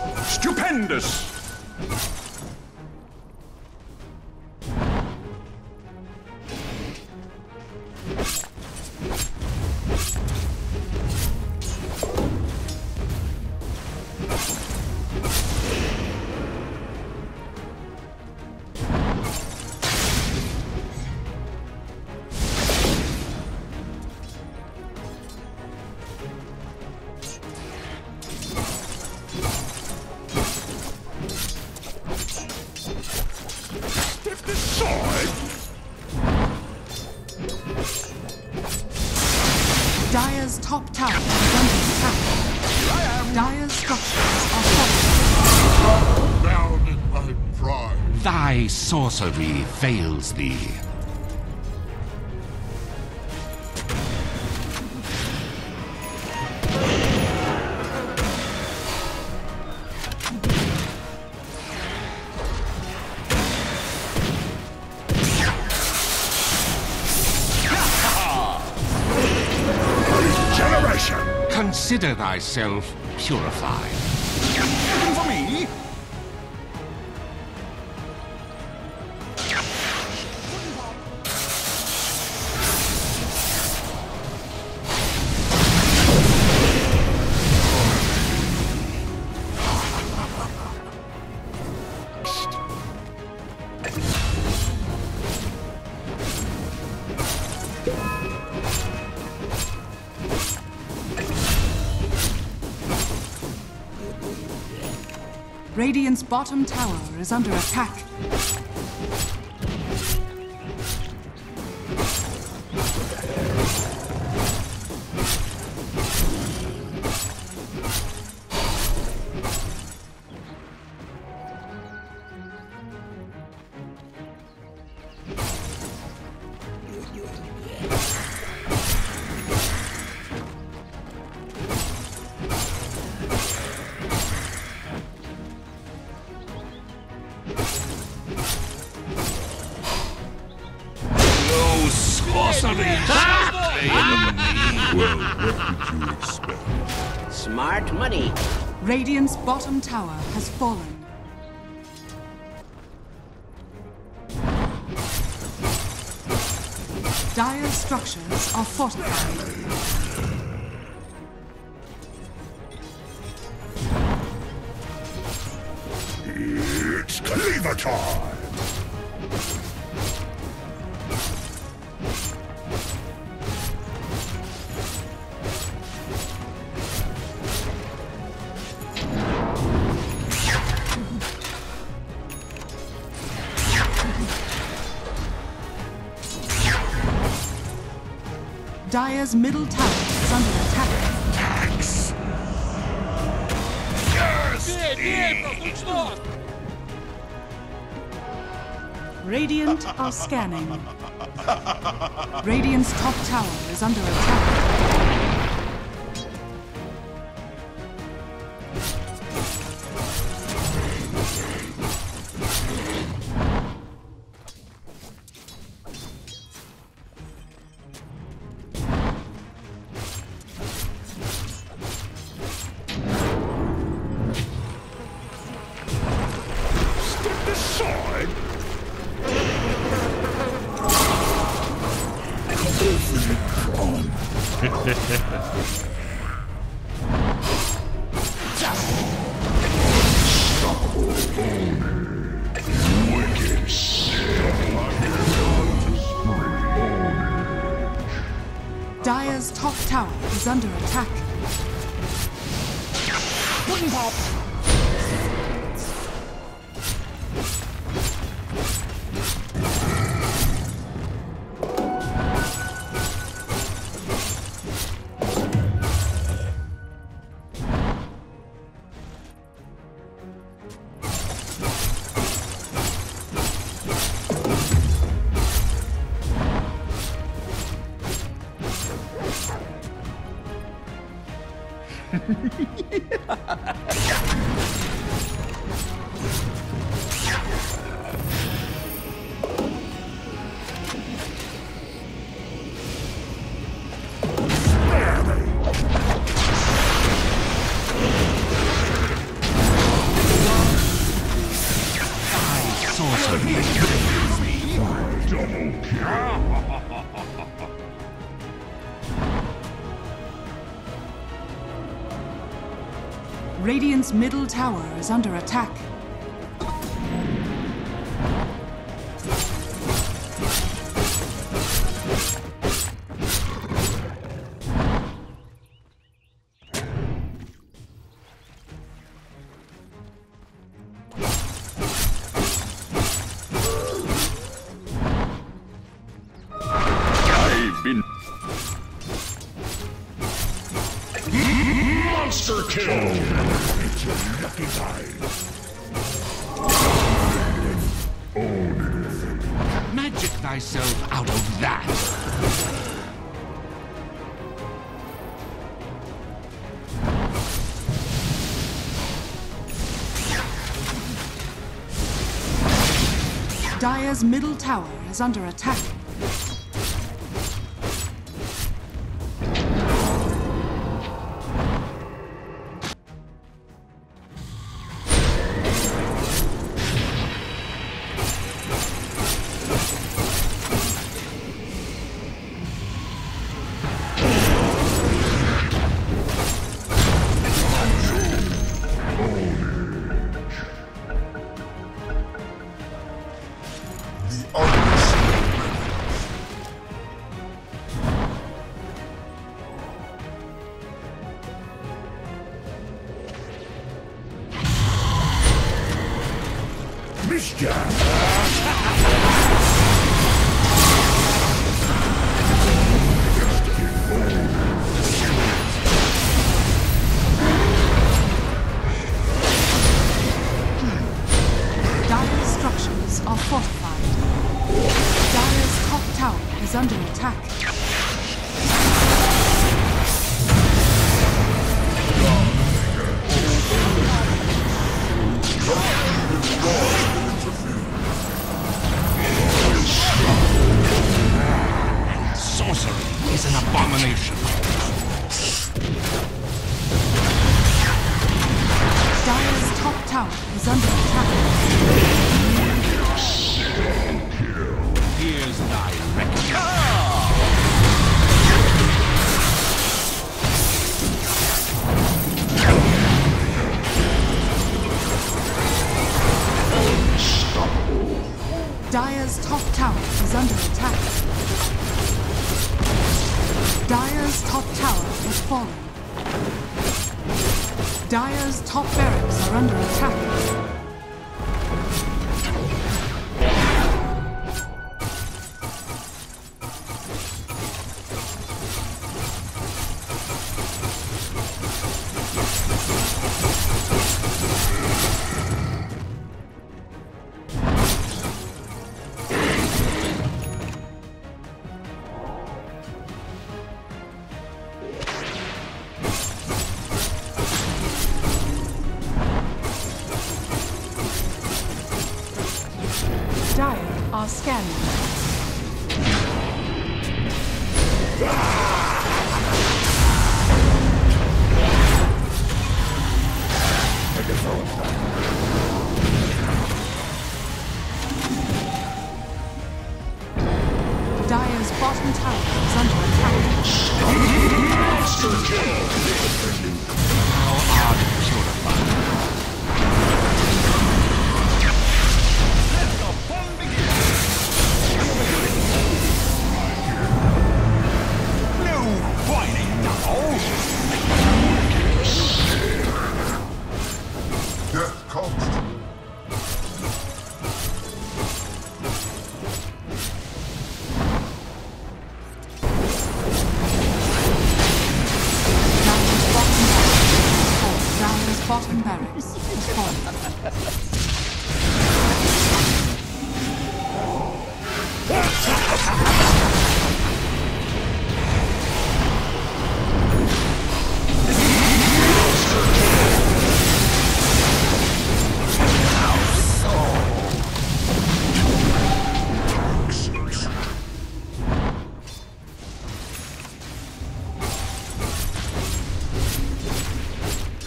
Stupendous! Dire's top tower is under attack. Dire's structures are falling. Down in my pride. Thy sorcery fails thee. Consider thyself purified. Looking for me? Radiant's bottom tower is under attack. Well, what did you expect? Smart money. Radiant's bottom tower has fallen. Dire's structures are fortified. It's Cleaver time! Dire's middle tower is under attack. Tax! Radiant are scanning. Radiant's top tower is under attack. Dire's top tower is under attack. Wooden pop! Radiant's middle tower is under attack. Monster kill! It's your lucky time. Magic thyself out of that. Dire's middle tower is under attack. Dire's structures are fortified. Dire's top tower is under attack. Sorcery is an abomination. Dire's top tower is under attack. Here's thy reckoning. Dire's top tower is under attack. Dire's top tower has fallen. Dire's top barracks are under attack. Dire are scanning. Dire's bottom tower is under attack. Monster kill! Thou art purified. Death comes. Dire's bottom barracks is fallen.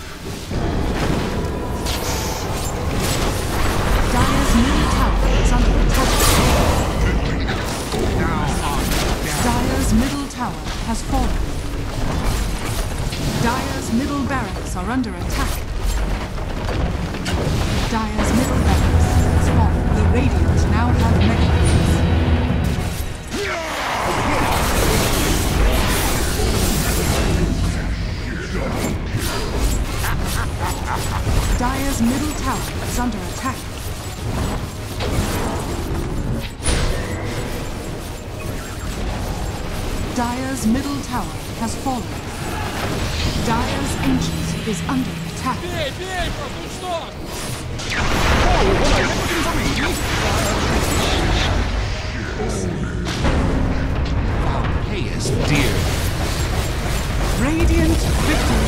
Dire's middle tower is under has fallen. Dire's middle barracks are under attack. Dire's middle barracks has fallen. The Radiant now have megaways. Dire's middle tower is under attack. Dire's middle tower has fallen. Dire's ancient is under attack. Thou payest dear. Radiant victory.